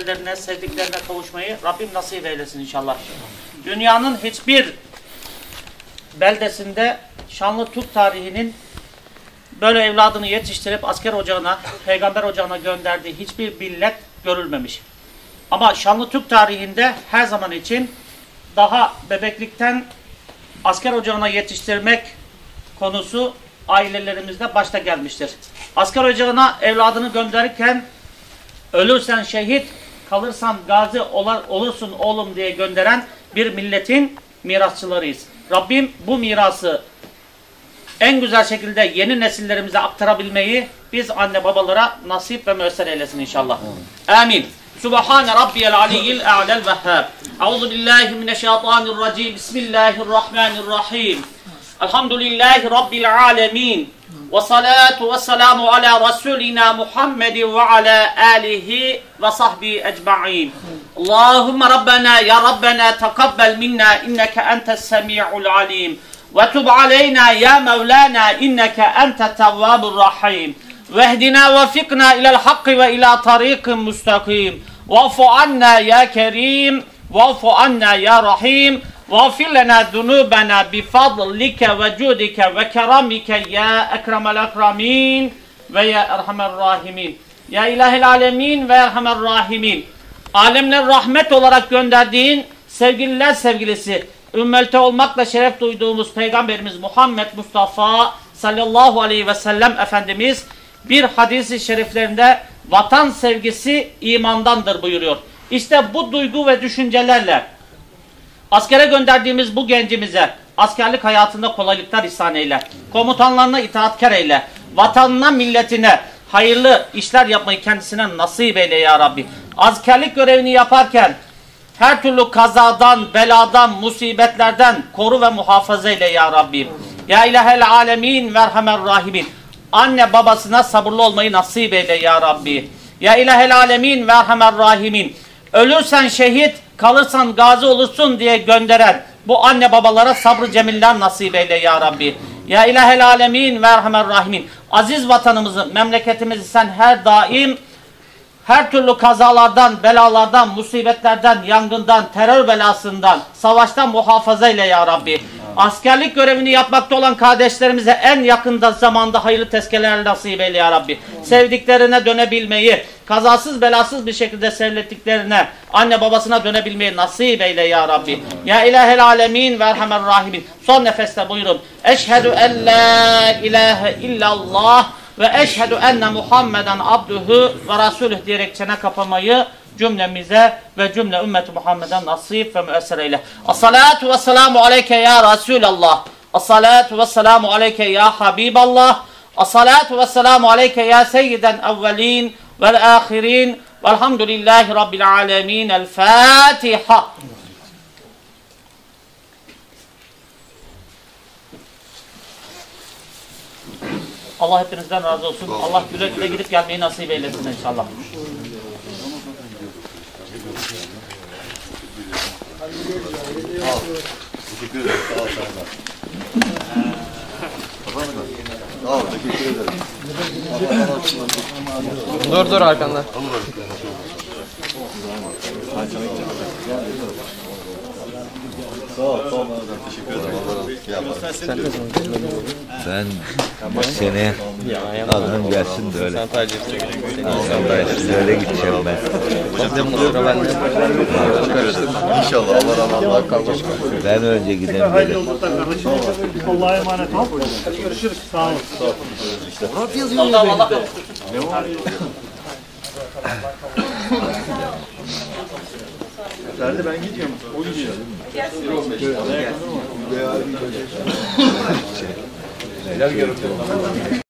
güzellerine, sevdiklerine kavuşmayı Rabbim nasip eylesin inşallah. Dünyanın hiçbir beldesinde şanlı Türk tarihinin böyle evladını yetiştirip asker ocağına, peygamber ocağına gönderdiği hiçbir millet görülmemiş. Ama şanlı Türk tarihinde her zaman için daha bebeklikten asker ocağına yetiştirmek konusu ailelerimizde başta gelmiştir. Asker ocağına evladını gönderirken ölürsen şehit, kalırsan gazi olursun oğlum diye gönderen bir milletin mirasçılarıyız. Rabbim bu mirası en güzel şekilde yeni nesillerimize aktarabilmeyi biz anne babalara nasip ve müyesser eylesin inşallah. Amin. Subhane Rabbiyel Aliyyil A'lel Vehhab. Euzu billahi mineşşeytanirracim. Bismillahirrahmanirrahim. Elhamdülillahi Rabbil alemin. Ve salatu ve selamu ala Resulina Muhammedin ve ala alihi ve sahbihi ecma'in. Allahümme Rabbena ya Rabbena tekabbel minna inneke entes semi'ul alim. Ve tub aleyna ya Mevlana inneke ente tevvabur rahim. Vehdina ve fikna ilel hakkı ve ila tariqin müstakim. Va'fu anna ya kerim. Va'fu anna ya rahim. Va'fir lena zunubana bifadlike ve cudike ve keramike ya ekremel ekramin ve ya erhamer rahimin. Ya ilahil alemin ve erhamer rahimin. Alemler rahmet olarak gönderdiğin sevgililer sevgilisi, ümmete olmakla şeref duyduğumuz Peygamberimiz Muhammed Mustafa sallallahu aleyhi ve sellem Efendimiz bir hadis-i şeriflerinde vatan sevgisi imandandır buyuruyor. İşte bu duygu ve düşüncelerle askere gönderdiğimiz bu gencimize askerlik hayatında kolaylıklar ihsan eyle. Komutanlarına itaatkar eyle. Vatanına, milletine hayırlı işler yapmayı kendisine nasip eyle ya Rabbi. Askerlik görevini yaparken her türlü kazadan, beladan, musibetlerden koru ve muhafaza eyle ya Rabbi. Ya ilahel alemin ve erhamer rahimin. Anne babasına sabırlı olmayı nasip eyle ya Rabbi. Ya ilahel alemin ve erhamer rahimin. Ölürsen şehit, kalırsan gazi olursun diye gönderen bu anne babalara sabrı cemiller nasip eyle ya Rabbi. Ya ilahel alemin ve erhamer rahimin. Aziz vatanımızı, memleketimizi sen her daim her türlü kazalardan, belalardan, musibetlerden, yangından, terör belasından, savaştan muhafaza eyle ya Rabbi. Askerlik görevini yapmakta olan kardeşlerimize en yakında zamanda hayırlı tezkereler nasip eyle ya Rabbi. Sevdiklerine dönebilmeyi, kazasız belasız bir şekilde sevlettiklerine, anne babasına dönebilmeyi nasip eyle ya Rabbi. Ya ilahel alemin ve erhamer rahimin. Son nefeste buyurun. Eşhedü en la ilahe illallah ve eşhedü enne Muhammeden abduhu ve rasulüh diyerek çene kapamayı cümlemize ve cümle ümmeti Muhammed'den nasip ve müesser eyle. As-salatu ve selamu aleyke ya Resulallah. As-salatu ve selamu aleyke ya Habiballah. As-salatu ve selamu aleyke ya seyyiden evvelin vel ahirin. Velhamdülillahi Rabbil alemin. El Fatiha. Allah hepinizden razı olsun. Allah güle güle gidip gelmeyi nasip eylesin inşallah. Teşekkür ederim. Sağ ol, teşekkür ederim. Dur arkanda. Sağ ol, teşekkür ederim. Ben bu sene aldım gelsin de öyle. Öyle gideceğim ben. İnşallah Allah kalmış. Ben önce gideyim böyle. Allah'a emanet ol. Hadi görüşürüz. Sağ olun. Murat yazıyor. Allah Ne var? Nerede ben gidiyorum. O gidiyor. 1.15. Neler görüntü.